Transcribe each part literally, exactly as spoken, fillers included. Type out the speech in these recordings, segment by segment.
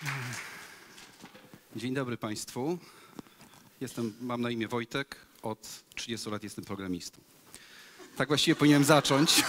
Dzień dobry Państwu. Jestem, mam na imię Wojtek, od trzydziestu lat jestem programistą. Tak właściwie powinienem zacząć.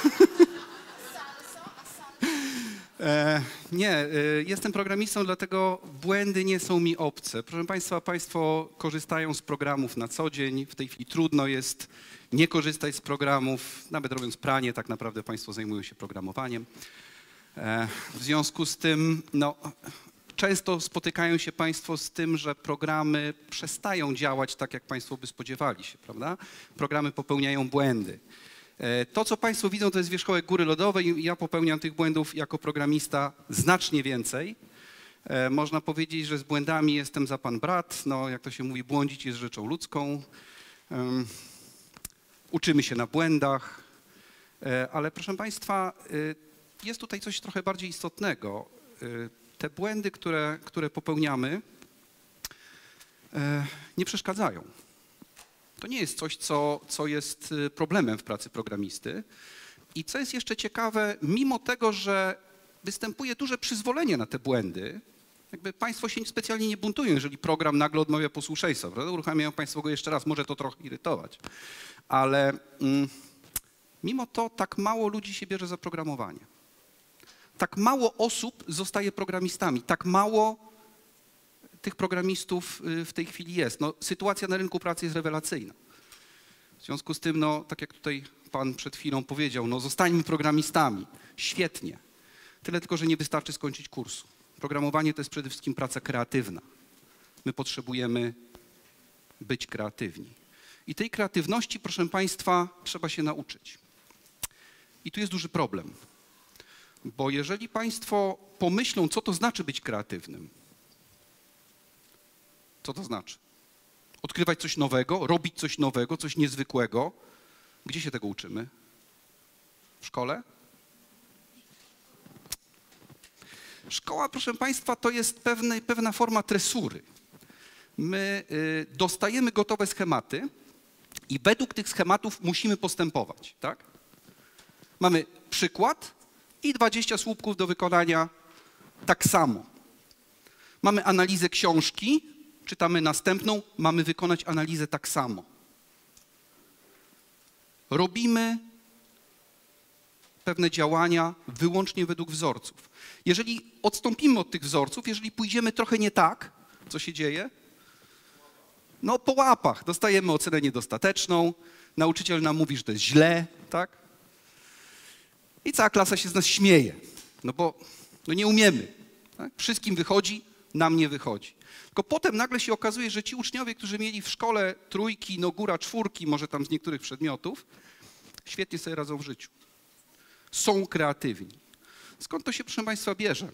e, nie, e, jestem programistą, dlatego błędy nie są mi obce. Proszę Państwa, Państwo korzystają z programów na co dzień. W tej chwili trudno jest nie korzystać z programów. Nawet robiąc pranie, tak naprawdę Państwo zajmują się programowaniem. E, w związku z tym, no... Często spotykają się Państwo z tym, że programy przestają działać tak, jak Państwo by spodziewali się, prawda? Programy popełniają błędy. To, co Państwo widzą, to jest wierzchołek góry lodowej i ja popełniam tych błędów jako programista znacznie więcej. Można powiedzieć, że z błędami jestem za pan brat. No, jak to się mówi, błądzić jest rzeczą ludzką. Um, uczymy się na błędach, ale proszę Państwa, jest tutaj coś trochę bardziej istotnego. Te błędy, które, które popełniamy, e, nie przeszkadzają. To nie jest coś, co, co jest problemem w pracy programisty. I co jest jeszcze ciekawe, mimo tego, że występuje duże przyzwolenie na te błędy, jakby Państwo się specjalnie nie buntują, jeżeli program nagle odmawia posłuszeństwa, prawda? Uruchamiają Państwo go jeszcze raz, może to trochę irytować. Ale mm, mimo to tak mało ludzi się bierze za programowanie. Tak mało osób zostaje programistami, tak mało tych programistów w tej chwili jest. No, sytuacja na rynku pracy jest rewelacyjna. W związku z tym, no, tak jak tutaj pan przed chwilą powiedział, no, zostańmy programistami. Świetnie. Tyle tylko, że nie wystarczy skończyć kursu. Programowanie to jest przede wszystkim praca kreatywna. My potrzebujemy być kreatywni. I tej kreatywności, proszę Państwa, trzeba się nauczyć. I tu jest duży problem. Bo jeżeli Państwo pomyślą, co to znaczy być kreatywnym, co to znaczy? Odkrywać coś nowego, robić coś nowego, coś niezwykłego. Gdzie się tego uczymy? W szkole? Szkoła, proszę Państwa, to jest pewne, pewna forma tresury. My y, dostajemy gotowe schematy i według tych schematów musimy postępować, tak? Mamy przykład i dwadzieścia słupków do wykonania tak samo. Mamy analizę książki, czytamy następną, mamy wykonać analizę tak samo. Robimy pewne działania wyłącznie według wzorców. Jeżeli odstąpimy od tych wzorców, jeżeli pójdziemy trochę nie tak, co się dzieje? No po łapach dostajemy ocenę niedostateczną, nauczyciel nam mówi, że to jest źle, tak? I cała klasa się z nas śmieje, no bo no nie umiemy. Tak? Wszystkim wychodzi, nam nie wychodzi. Tylko potem nagle się okazuje, że ci uczniowie, którzy mieli w szkole trójki, no góra czwórki, może tam z niektórych przedmiotów, świetnie sobie radzą w życiu. Są kreatywni. Skąd to się, proszę Państwa, bierze?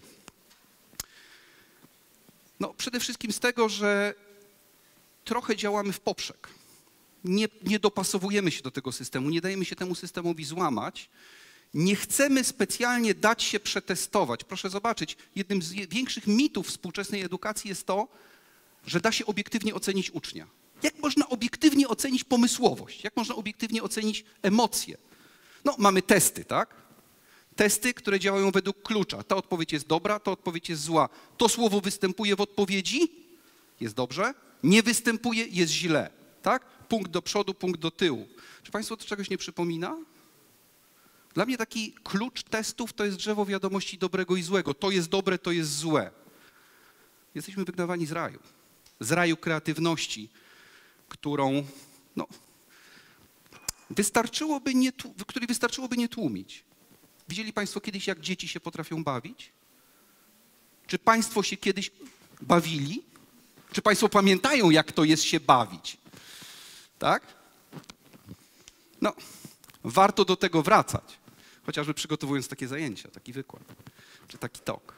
No przede wszystkim z tego, że trochę działamy w poprzek. Nie, nie dopasowujemy się do tego systemu, nie dajemy się temu systemowi złamać. Nie chcemy specjalnie dać się przetestować. Proszę zobaczyć, jednym z większych mitów współczesnej edukacji jest to, że da się obiektywnie ocenić ucznia. Jak można obiektywnie ocenić pomysłowość? Jak można obiektywnie ocenić emocje? No, mamy testy, tak? Testy, które działają według klucza. Ta odpowiedź jest dobra, ta odpowiedź jest zła. To słowo występuje w odpowiedzi, jest dobrze, nie występuje, jest źle, tak? Punkt do przodu, punkt do tyłu. Czy Państwu to czegoś nie przypomina? Dla mnie taki klucz testów to jest drzewo wiadomości dobrego i złego. To jest dobre, to jest złe. Jesteśmy wygnawani z raju. Z raju kreatywności, którą, no, wystarczyłoby nie, której wystarczyłoby nie tłumić. Widzieli Państwo kiedyś, jak dzieci się potrafią bawić? Czy Państwo się kiedyś bawili? Czy Państwo pamiętają, jak to jest się bawić? Tak? No, warto do tego wracać. Chociażby przygotowując takie zajęcia, taki wykład, czy taki talk.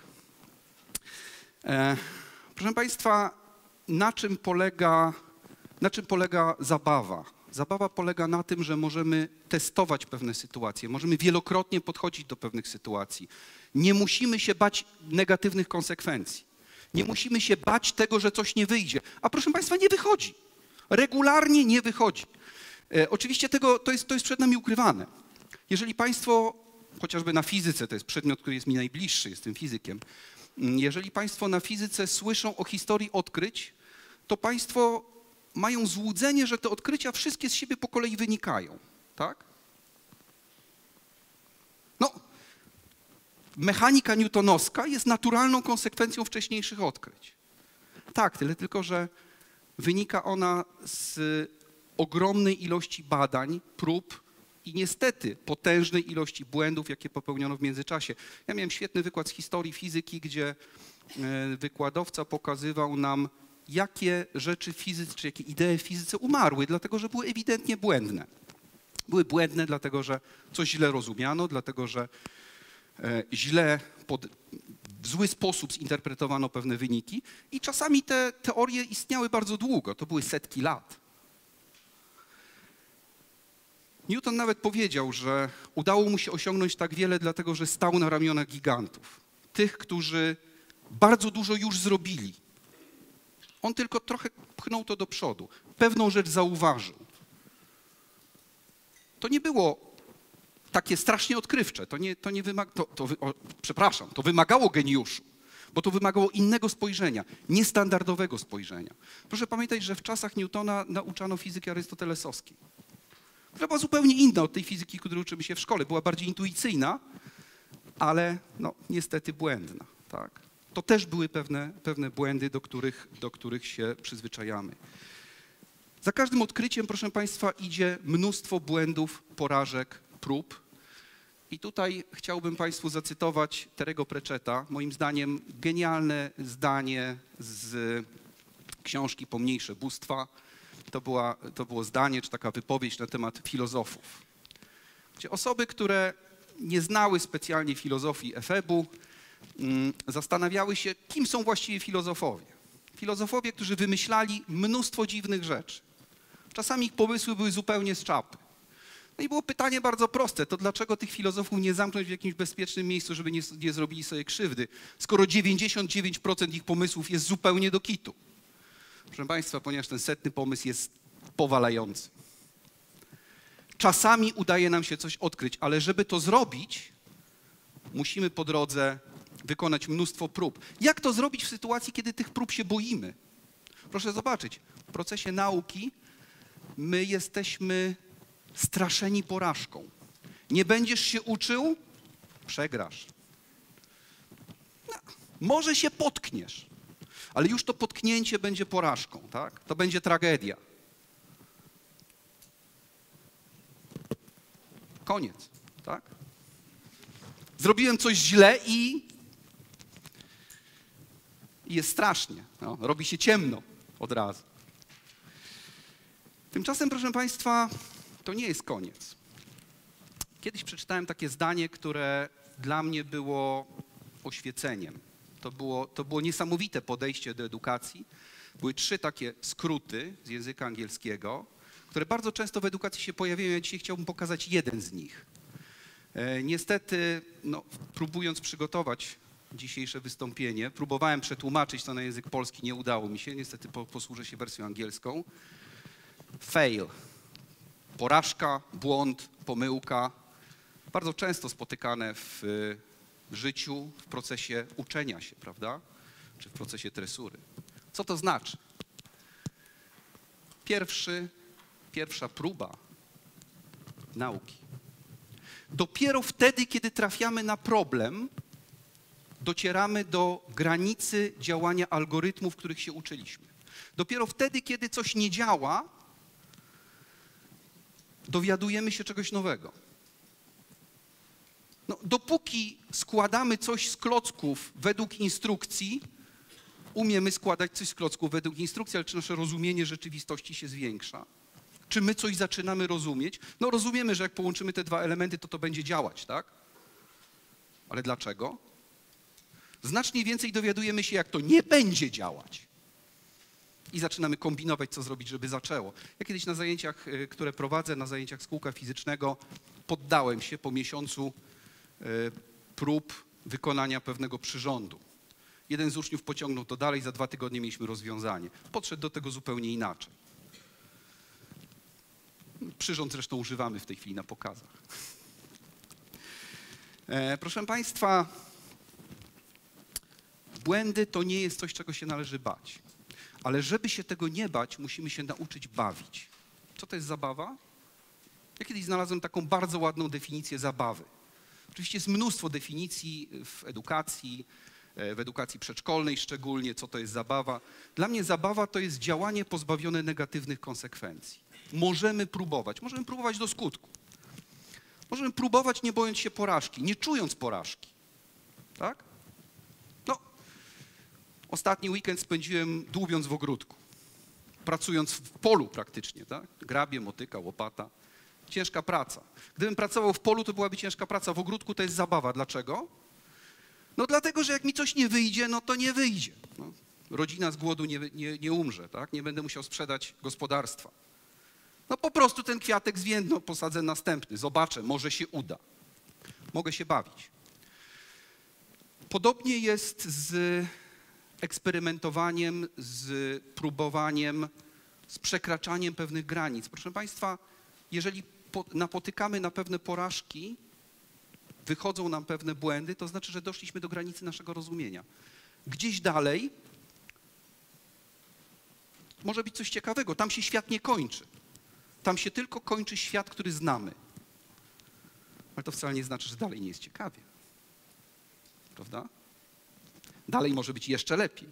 E, proszę Państwa, na czym polega, na czym polega zabawa? Zabawa polega na tym, że możemy testować pewne sytuacje, możemy wielokrotnie podchodzić do pewnych sytuacji. Nie musimy się bać negatywnych konsekwencji. Nie musimy się bać tego, że coś nie wyjdzie. A proszę Państwa, nie wychodzi. Regularnie nie wychodzi. E, oczywiście tego, to jest, to jest przed nami ukrywane. Jeżeli Państwo, chociażby na fizyce, to jest przedmiot, który jest mi najbliższy, jestem fizykiem, Jeżeli Państwo na fizyce słyszą o historii odkryć, to Państwo mają złudzenie, że te odkrycia wszystkie z siebie po kolei wynikają, tak? No, mechanika newtonowska jest naturalną konsekwencją wcześniejszych odkryć. Tak, tyle tylko, że wynika ona z ogromnej ilości badań, prób i niestety potężnej ilości błędów, jakie popełniono w międzyczasie. Ja miałem świetny wykład z historii fizyki, gdzie wykładowca pokazywał nam, jakie rzeczy w fizyce, czy jakie idee w fizyce umarły, dlatego że były ewidentnie błędne. Były błędne, dlatego że coś źle rozumiano, dlatego że źle, pod, w zły sposób zinterpretowano pewne wyniki i czasami te teorie istniały bardzo długo, to były setki lat. Newton nawet powiedział, że udało mu się osiągnąć tak wiele, dlatego że stał na ramionach gigantów. Tych, którzy bardzo dużo już zrobili. On tylko trochę pchnął to do przodu. Pewną rzecz zauważył. To nie było takie strasznie odkrywcze. To nie, to nie wymaga, to, to, o, przepraszam, to wymagało geniuszu, bo to wymagało innego spojrzenia, niestandardowego spojrzenia. Proszę pamiętać, że w czasach Newtona nauczano fizyki arystotelesowskiej, która była zupełnie inna od tej fizyki, której uczymy się w szkole. Była bardziej intuicyjna, ale no, niestety błędna. Tak? To też były pewne, pewne błędy, do których, do których się przyzwyczajamy. Za każdym odkryciem, proszę Państwa, idzie mnóstwo błędów, porażek, prób. I tutaj chciałbym Państwu zacytować Terry'ego Pratchetta, moim zdaniem genialne zdanie z książki Pomniejsze bóstwa. To, była, to było zdanie, czy taka wypowiedź na temat filozofów. Gdzie osoby, które nie znały specjalnie filozofii Efebu, zastanawiały się, kim są właściwie filozofowie. Filozofowie, którzy wymyślali mnóstwo dziwnych rzeczy. Czasami ich pomysły były zupełnie z czapy. No i było pytanie bardzo proste, to dlaczego tych filozofów nie zamknąć w jakimś bezpiecznym miejscu, żeby nie, nie zrobili sobie krzywdy, skoro dziewięćdziesiąt dziewięć procent ich pomysłów jest zupełnie do kitu. Proszę Państwa, ponieważ ten setny pomysł jest powalający. Czasami udaje nam się coś odkryć, ale żeby to zrobić, musimy po drodze wykonać mnóstwo prób. Jak to zrobić w sytuacji, kiedy tych prób się boimy? Proszę zobaczyć, w procesie nauki my jesteśmy straszeni porażką. Nie będziesz się uczył? Przegrasz. No, może się potkniesz, ale już to potknięcie będzie porażką, tak? To będzie tragedia. Koniec, tak? Zrobiłem coś źle i jest strasznie. No, robi się ciemno od razu. Tymczasem, proszę Państwa, to nie jest koniec. Kiedyś przeczytałem takie zdanie, które dla mnie było oświeceniem. To było, to było niesamowite podejście do edukacji. Były trzy takie skróty z języka angielskiego, które bardzo często w edukacji się pojawiają. Ja dzisiaj chciałbym pokazać jeden z nich. E, niestety, no, próbując przygotować dzisiejsze wystąpienie, próbowałem przetłumaczyć to na język polski, nie udało mi się. Niestety po, posłużę się wersją angielską. Fail. Porażka, błąd, pomyłka. Bardzo często spotykane w życiu, w procesie uczenia się, prawda? Czy w procesie tresury. Co to znaczy? Pierwszy, pierwsza próba nauki. Dopiero wtedy, kiedy trafiamy na problem, docieramy do granicy działania algorytmów, których się uczyliśmy. Dopiero wtedy, kiedy coś nie działa, dowiadujemy się czegoś nowego. No, dopóki składamy coś z klocków według instrukcji, umiemy składać coś z klocków według instrukcji, ale czy nasze rozumienie rzeczywistości się zwiększa? Czy my coś zaczynamy rozumieć? No rozumiemy, że jak połączymy te dwa elementy, to to będzie działać, tak? Ale dlaczego? Znacznie więcej dowiadujemy się, jak to nie będzie działać. I zaczynamy kombinować, co zrobić, żeby zaczęło. Ja kiedyś na zajęciach, które prowadzę, na zajęciach z kółka fizycznego, poddałem się po miesiącu prób wykonania pewnego przyrządu. Jeden z uczniów pociągnął to dalej, za dwa tygodnie mieliśmy rozwiązanie. Podszedł do tego zupełnie inaczej. Przyrząd zresztą używamy w tej chwili na pokazach. Proszę Państwa, Błędy to nie jest coś, czego się należy bać. Ale żeby się tego nie bać, musimy się nauczyć bawić. Co to jest zabawa? Ja kiedyś znalazłem taką bardzo ładną definicję zabawy. Oczywiście jest mnóstwo definicji w edukacji, w edukacji przedszkolnej szczególnie, co to jest zabawa. Dla mnie zabawa to jest działanie pozbawione negatywnych konsekwencji. Możemy próbować, możemy próbować do skutku. Możemy próbować nie bojąc się porażki, nie czując porażki. Tak? No, ostatni weekend spędziłem dłubiąc w ogródku, pracując w polu praktycznie, tak? Grabie, motyka, łopata. Ciężka praca. Gdybym pracował w polu, to byłaby ciężka praca. W ogródku to jest zabawa. Dlaczego? No dlatego, że jak mi coś nie wyjdzie, no to nie wyjdzie. No, rodzina z głodu nie, nie, nie umrze, tak? Nie będę musiał sprzedać gospodarstwa. No po prostu ten kwiatek zwiędną, posadzę następny, zobaczę, może się uda. Mogę się bawić. Podobnie jest z eksperymentowaniem, z próbowaniem, z przekraczaniem pewnych granic. Proszę Państwa, jeżeli po, napotykamy na pewne porażki, wychodzą nam pewne błędy, to znaczy, że doszliśmy do granicy naszego rozumienia. Gdzieś dalej może być coś ciekawego. Tam się świat nie kończy. Tam się tylko kończy świat, który znamy. Ale to wcale nie znaczy, że dalej nie jest ciekawie. Prawda? Dalej może być jeszcze lepiej.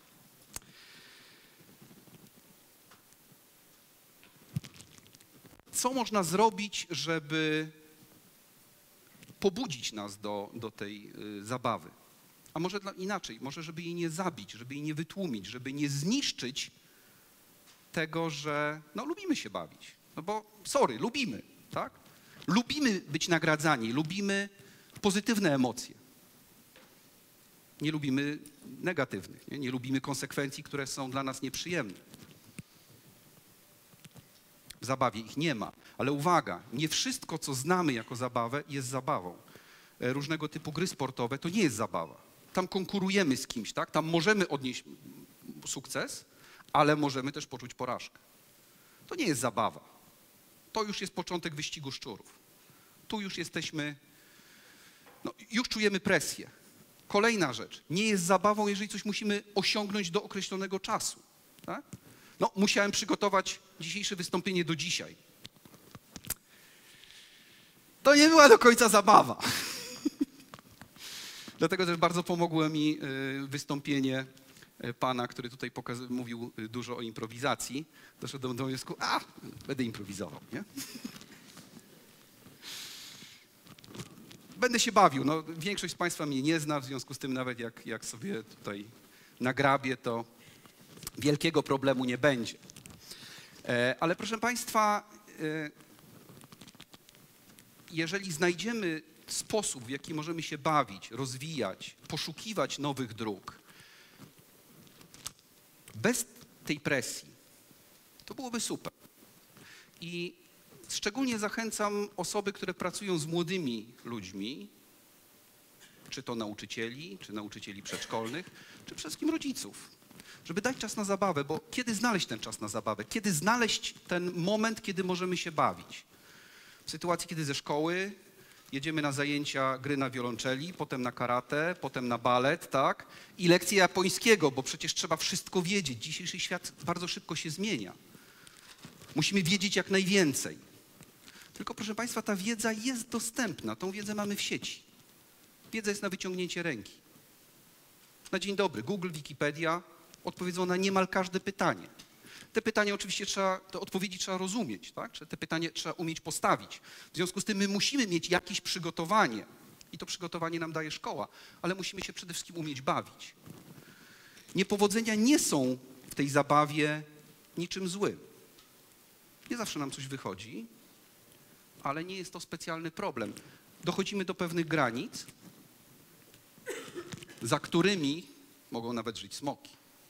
Co można zrobić, żeby pobudzić nas do, do tej y, zabawy? A może dla, inaczej, może żeby jej nie zabić, żeby jej nie wytłumić, żeby nie zniszczyć tego, że no, lubimy się bawić. No bo, sorry, lubimy, tak? Lubimy być nagradzani, lubimy pozytywne emocje. Nie lubimy negatywnych, nie, nie lubimy konsekwencji, które są dla nas nieprzyjemne. W zabawie ich nie ma, ale uwaga, nie wszystko, co znamy jako zabawę, jest zabawą. Różnego typu gry sportowe to nie jest zabawa. Tam konkurujemy z kimś, tak? Tam możemy odnieść sukces, ale możemy też poczuć porażkę. To nie jest zabawa. To już jest początek wyścigu szczurów. Tu już jesteśmy, no, już czujemy presję. Kolejna rzecz, nie jest zabawą, jeżeli coś musimy osiągnąć do określonego czasu. Tak? No, musiałem przygotować dzisiejsze wystąpienie do dzisiaj. To nie była do końca zabawa. Dlatego też bardzo pomogło mi wystąpienie pana, który tutaj pokaz- mówił dużo o improwizacji. Doszedłem do wniosku, a, będę improwizował, nie? Będę się bawił. No, większość z Państwa mnie nie zna, w związku z tym nawet jak, jak sobie tutaj nagrabię, to wielkiego problemu nie będzie. E, ale proszę Państwa, e, jeżeli znajdziemy sposób, w jaki możemy się bawić, rozwijać, poszukiwać nowych dróg, bez tej presji, to byłoby super. I szczególnie zachęcam osoby, które pracują z młodymi ludźmi, czy to nauczycieli, czy nauczycieli przedszkolnych, czy przede wszystkim rodziców, żeby dać czas na zabawę, bo kiedy znaleźć ten czas na zabawę? Kiedy znaleźć ten moment, kiedy możemy się bawić? W sytuacji, kiedy ze szkoły jedziemy na zajęcia gry na wiolonczeli, potem na karate, potem na balet, tak? I lekcje japońskiego, bo przecież trzeba wszystko wiedzieć. Dzisiejszy świat bardzo szybko się zmienia. Musimy wiedzieć jak najwięcej. Tylko proszę Państwa, ta wiedza jest dostępna. Tą wiedzę mamy w sieci. Wiedza jest na wyciągnięcie ręki. Na dzień dobry, Google, Wikipedia odpowiedzą na niemal każde pytanie. Te pytania oczywiście trzeba, te odpowiedzi trzeba rozumieć, tak? Te pytania trzeba umieć postawić. W związku z tym my musimy mieć jakieś przygotowanie i to przygotowanie nam daje szkoła, ale musimy się przede wszystkim umieć bawić. Niepowodzenia nie są w tej zabawie niczym złym. Nie zawsze nam coś wychodzi, ale nie jest to specjalny problem. Dochodzimy do pewnych granic, za którymi mogą nawet żyć smoki.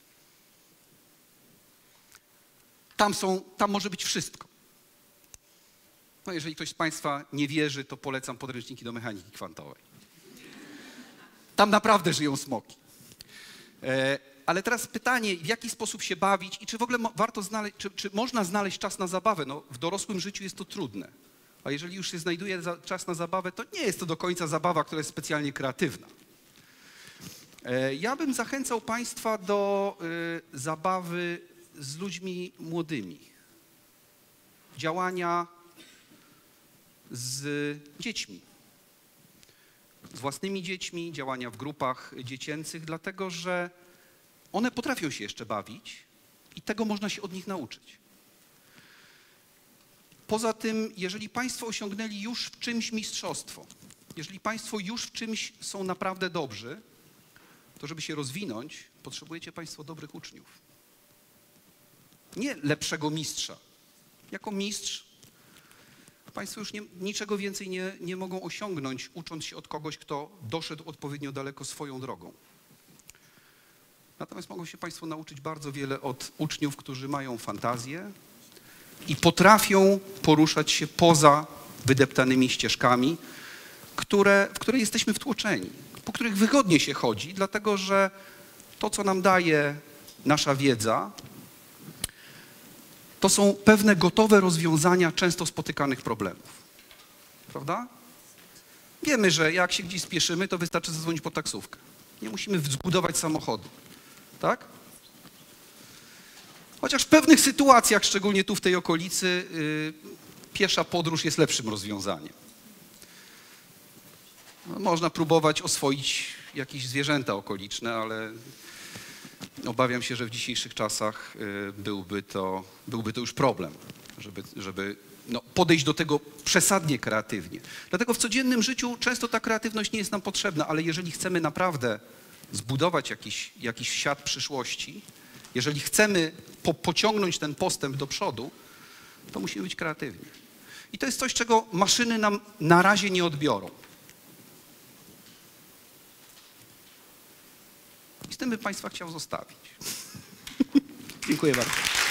Tam, są, tam może być wszystko. No jeżeli ktoś z Państwa nie wierzy, to polecam podręczniki do mechaniki kwantowej. Tam naprawdę żyją smoki. E, ale teraz pytanie, w jaki sposób się bawić i czy w ogóle mo- warto znaleźć, czy, czy można znaleźć czas na zabawę? No, w dorosłym życiu jest to trudne. A jeżeli już się znajduje za, czas na zabawę, to nie jest to do końca zabawa, która jest specjalnie kreatywna. Ja bym zachęcał Państwa do zabawy z ludźmi młodymi, działania z dziećmi, z własnymi dziećmi, działania w grupach dziecięcych, dlatego że one potrafią się jeszcze bawić i tego można się od nich nauczyć. Poza tym, jeżeli Państwo osiągnęli już w czymś mistrzostwo, jeżeli Państwo już w czymś są naprawdę dobrzy, to żeby się rozwinąć, potrzebujecie Państwo dobrych uczniów. Nie lepszego mistrza. Jako mistrz Państwo już nie, niczego więcej nie, nie mogą osiągnąć, ucząc się od kogoś, kto doszedł odpowiednio daleko swoją drogą. Natomiast mogą się Państwo nauczyć bardzo wiele od uczniów, którzy mają fantazję i potrafią poruszać się poza wydeptanymi ścieżkami, które, w które jesteśmy wtłoczeni, po których wygodnie się chodzi, dlatego że to, co nam daje nasza wiedza, to są pewne gotowe rozwiązania często spotykanych problemów. Prawda? Wiemy, że jak się gdzieś spieszymy, to wystarczy zadzwonić po taksówkę. Nie musimy zbudować samochodu. Tak? Chociaż w pewnych sytuacjach, szczególnie tu w tej okolicy, yy, piesza podróż jest lepszym rozwiązaniem. No, można próbować oswoić jakieś zwierzęta okoliczne, ale obawiam się, że w dzisiejszych czasach yy, byłby to, byłby to już problem, żeby, żeby no, podejść do tego przesadnie kreatywnie. Dlatego w codziennym życiu często ta kreatywność nie jest nam potrzebna, ale jeżeli chcemy naprawdę zbudować jakiś, jakiś świat przyszłości, jeżeli chcemy po, pociągnąć ten postęp do przodu, to musimy być kreatywni. I to jest coś, czego maszyny nam na razie nie odbiorą. I z tym bym Państwa chciał zostawić. Dziękuję bardzo.